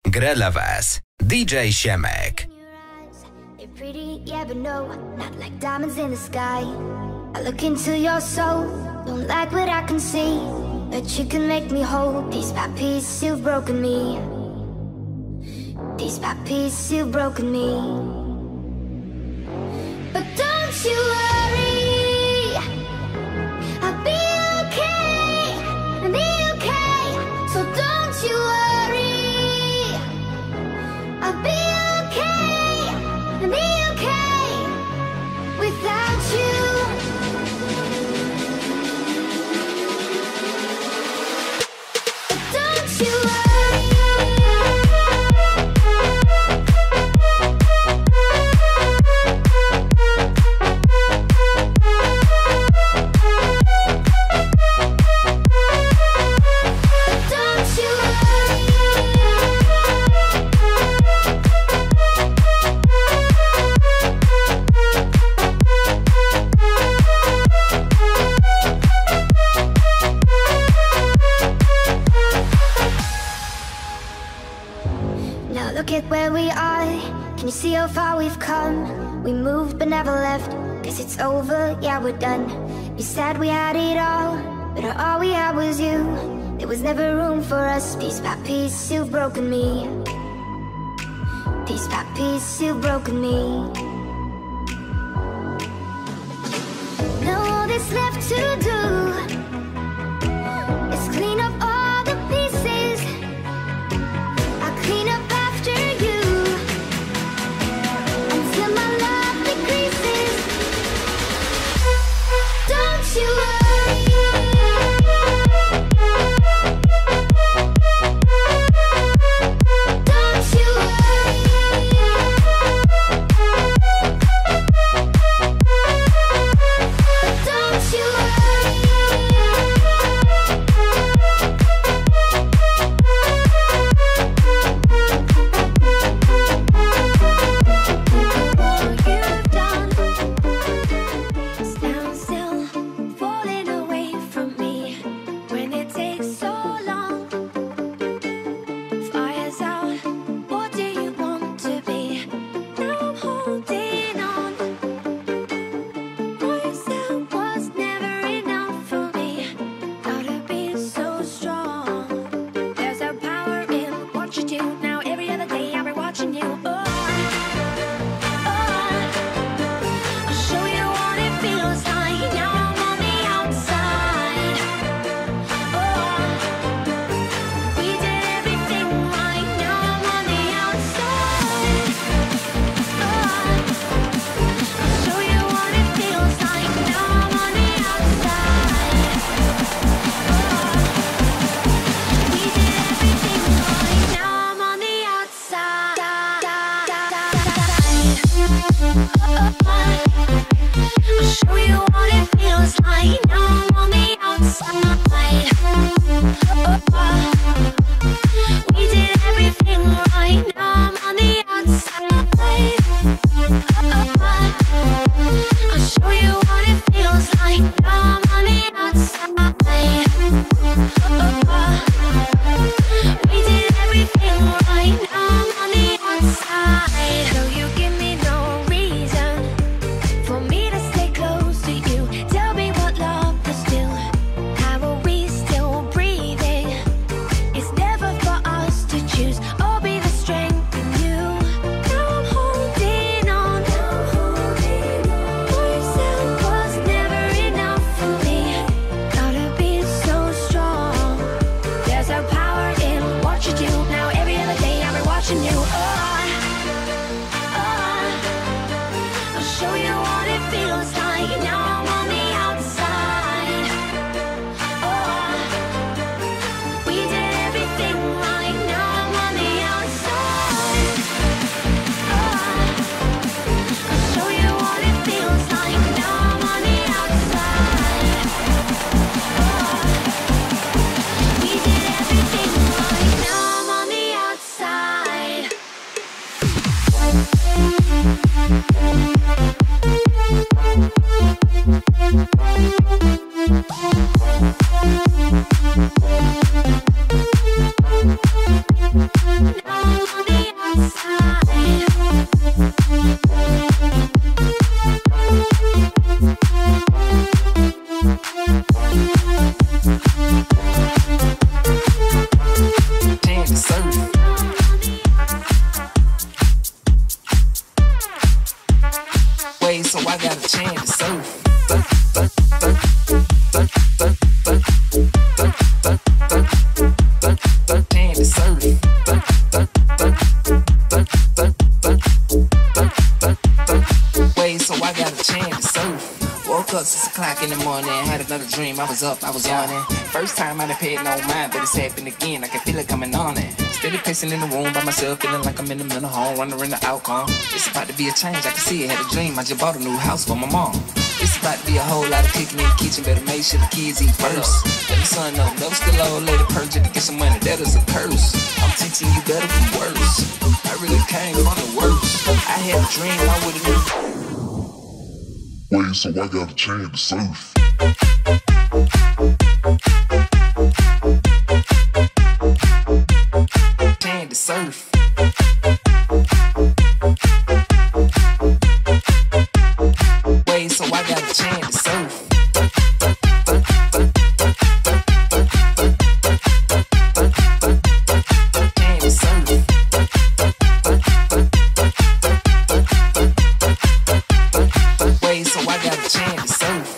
gra dla Was DJ Siemek. Pretty, yeah, but no, not like diamonds in the sky. I look into your soul, don't like what I can see, but you can make me whole. Piece by piece, you've broken me. Piece by piece, you've broken me. But don't you worry, I'll be okay, I'll be okay. So don't you worry, I'll be okay, I'll be okay without you. But don't you worry. Look at where we are, can you see how far we've come? We moved but never left, guess it's over, yeah we're done. You said we had it all, but all we had was you. There was never room for us, piece by piece you've broken me. Piece by piece you've broken me. Now all that's left to do is clean up all the pieces. I'll clean up after you until my love decreases. Don't you worry, don't you worry, don't you I was up, I was yawning. First time I done paid no mind, but it's happened again. I can feel it coming on it. Steady pacing in the room by myself, feeling like I'm in the mental home, wondering the outcome. It's about to be a change, I can see it. Had a dream, I just bought a new house for my mom. It's about to be a whole lot of cooking in the kitchen, better make sure the kids eat first. Let the sun know, never still old lady purge to get some money, that is a curse. I'm teaching you better from worse. I really came from the worst. I had a dream, I would've knew. Wait, so I gotta change the surf. Change the surf. Wait, so I gotta change the surf. Change the surf. Wait, so I gotta change the surf.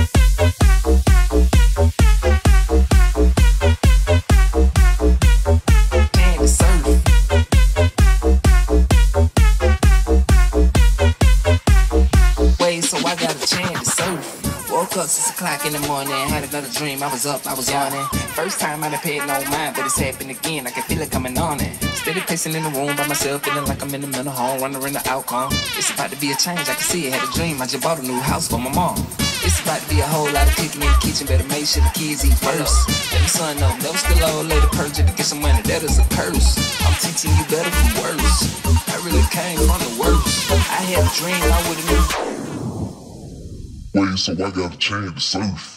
Up 6 o'clock in the morning, had another dream. I was up, I was yawning. First time I done paid no mind, but it's happened again. I can feel it coming on it. Steady pacing in the room by myself, feeling like I'm in the mental home, wondering the outcome. It's about to be a change, I can see it. Had a dream, I just bought a new house for my mom. It's about to be a whole lot of cooking in the kitchen, better make sure the kids eat first. Let the sun know, never still old lady purge to get some money, that is a curse. I'm teaching you better from worse. I really came from the worst. I had a dream, I would've knew. Wait, so I gotta change the surf.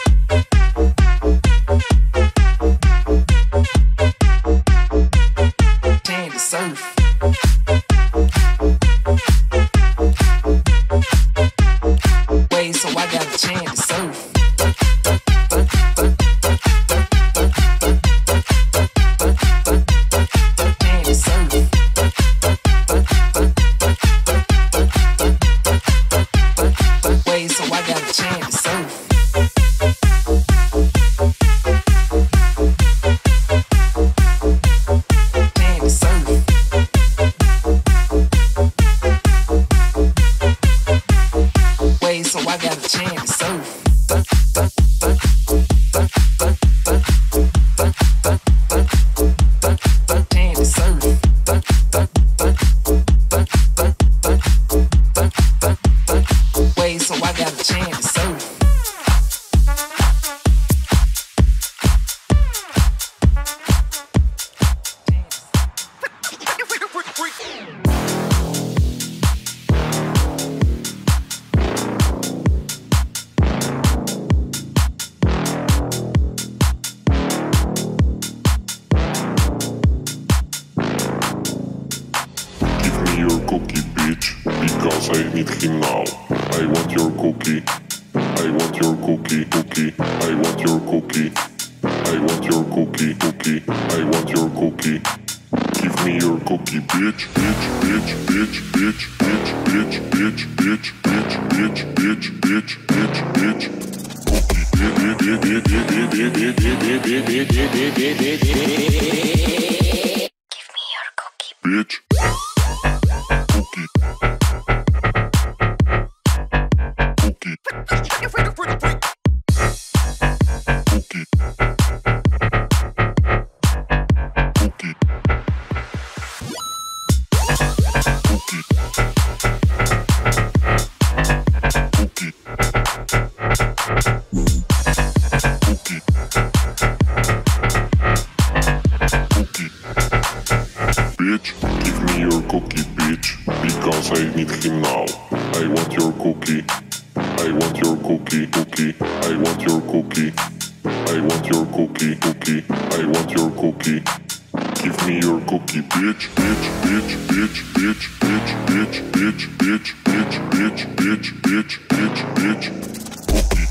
Change the surf. Wait, so I gotta change the surf. Change the surf. So I gotta change the surf. Change the surf. Wait, so I gotta change the surf. Change the surf. Wait, so I gotta change the surf. Give me your cookie, bitch, because I need him now. I want your cookie. I want your cookie, cookie. I want your cookie. I want your cookie, cookie. I want your cookie. Give me your cookie, bitch, bitch, bitch, bitch, bitch, bitch, bitch, bitch, bitch, bitch, bitch, bitch, bitch, bitch, bitch. Bitch. Cookie. Cookie. Cookie. Cookie. Cookie. Cookie. Cookie. Cookie. Bitch, give me your cookie, bitch, because I need him now. I want your cookie. I want your cookie, cookie. I want your cookie. I want your cookie, cookie. I want your cookie. Give me your cookie, bitch, bitch, bitch, bitch, bitch, bitch, bitch, bitch, bitch, bitch, bitch, bitch, bitch, bitch, bitch. Cookie,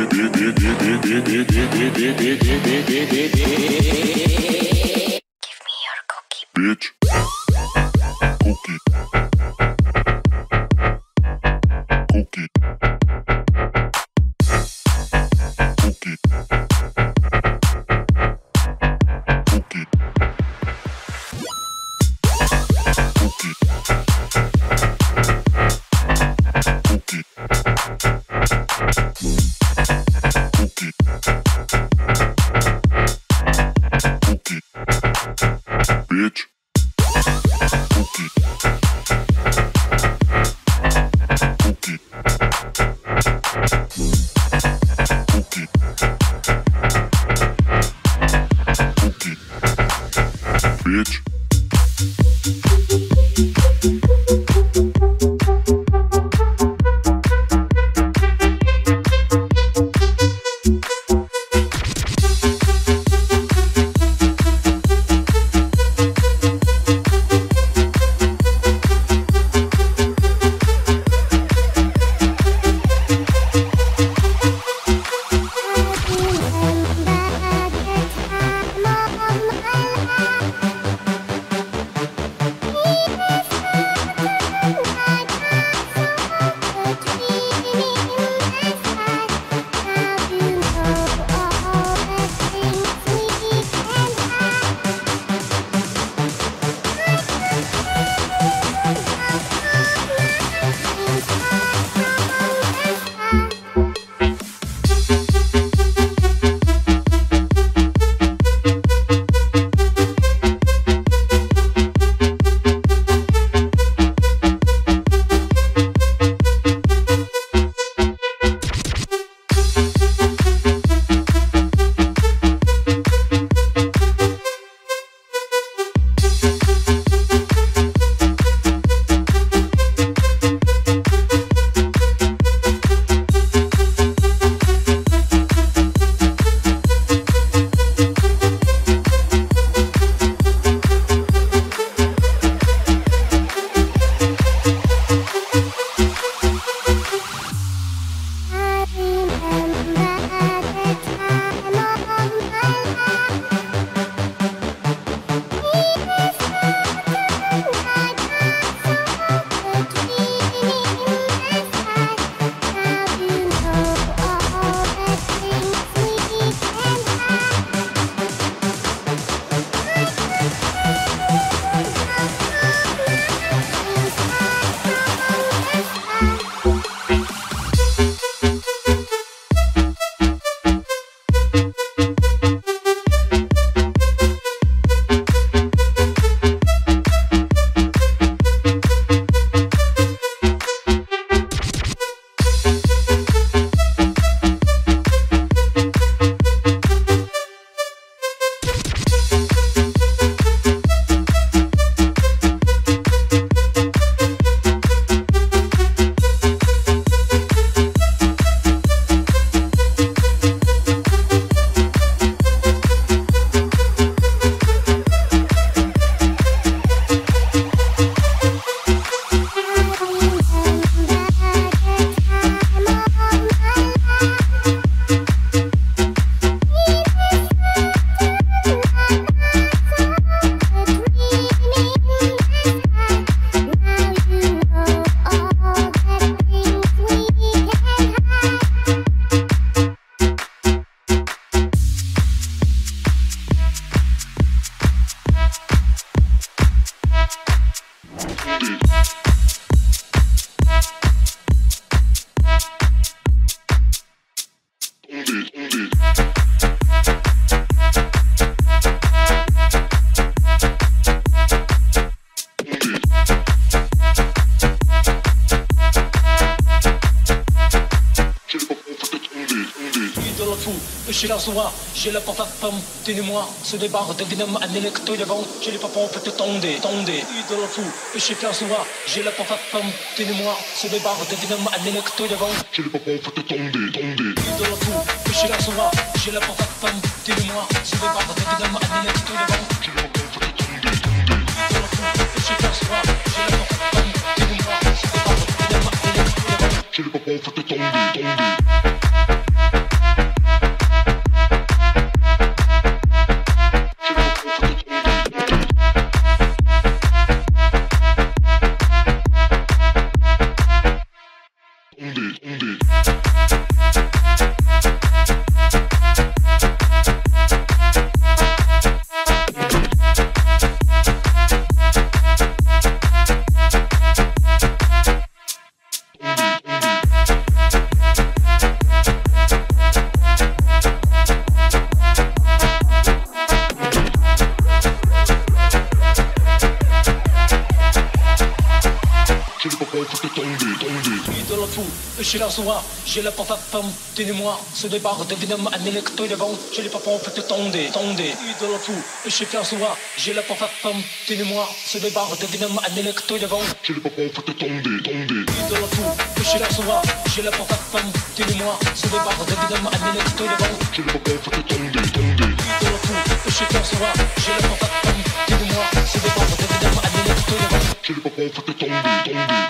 Give me your cookie. bitch. Cookie. Cookie. Cookie. Cookie. Cookie. Cookie. Cookie. Cookie. Bitch. Cookie. Cookie. Cookie. Cookie. Bitch. Je suis là soir, j'ai la porte à femme, tenez-moi, ce débat devine un électro devant, j'ai les papons fait tondre, idole fou, je suis là soir, j'ai la porte à femme, tenez-moi, ce débat devine un électro devant, j'ai les papons fait tondre, idole fou, je suis là soir, j'ai la porte à femme, tenez-moi, ce débat devine un électro devant, j'ai les papons fait tondre. Je suis là ce soir, j'ai la porte à femme, tenez-moi, ce départ devient un électro de vent, j'ai les papons fait tomber, idole fou, je suis là ce soir, j'ai la porte à femme, tenez-moi, ce départ devient un électro de vent, j'ai les papons fait tomber, idole fou, je suis là ce soir, j'ai la porte à femme, tenez-moi, ce départ devient un électro de vent, j'ai les papons fait tomber, idole fou, je suis là ce soir, j'ai la porte à femme, tenez-moi, ce départ devient un électro de vent, j'ai les papons fait tomber.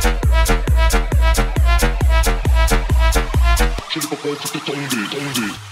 J'ai les papons fait tomber.